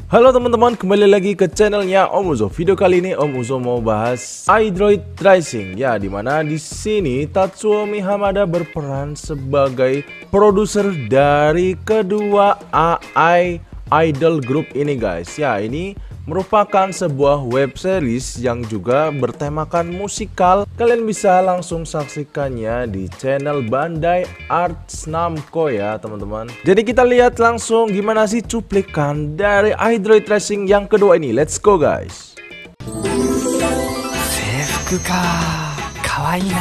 Halo teman-teman, kembali lagi ke channelnya Om Uzo. Video kali ini Om Uzo mau bahas iDroid Racing. Ya, dimana di sini Tatsuomi Hamada berperan sebagai produser dari kedua AI idol group ini, guys. Ya, ini merupakan sebuah web series yang juga bertemakan musikal. Kalian bisa langsung saksikannya di channel Bandai Arts Namco ya teman-teman. Jadi kita lihat langsung gimana sih cuplikan dari iDroid Racing yang kedua ini. Let's go guys. 制服かかわいいな。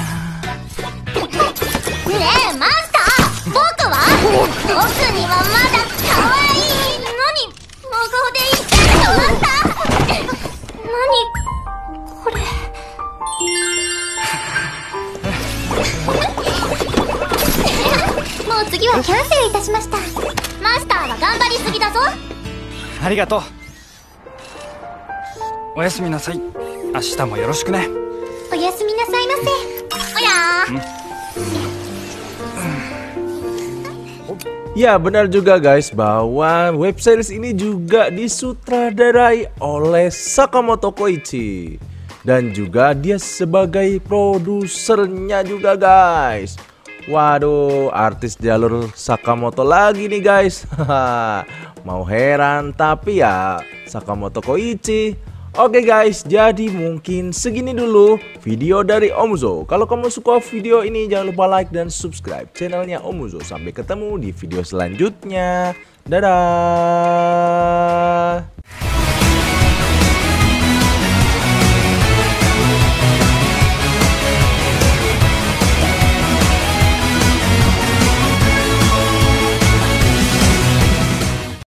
ねえマスター、僕は僕にはまだ可愛い。何真顔で言ってるのマスター。何これ。もう次はキャンセルいたしました。マスターは頑張りすぎだぞ。 ありがとう。おやすみなさい。明日もよろしくね。 おやすみなさいませ。おやー。 Ya benar juga guys bahwa web series ini juga disutradarai oleh Sakamoto Koichi. Dan juga dia sebagai produsernya juga guys. Waduh, artis jalur Sakamoto lagi nih guys. Mau heran tapi ya Sakamoto Koichi. Oke guys, jadi mungkin segini dulu video dari Om Uzo. Kalau kamu suka video ini jangan lupa like dan subscribe channelnya Om Uzo. Sampai ketemu di video selanjutnya. Dadah.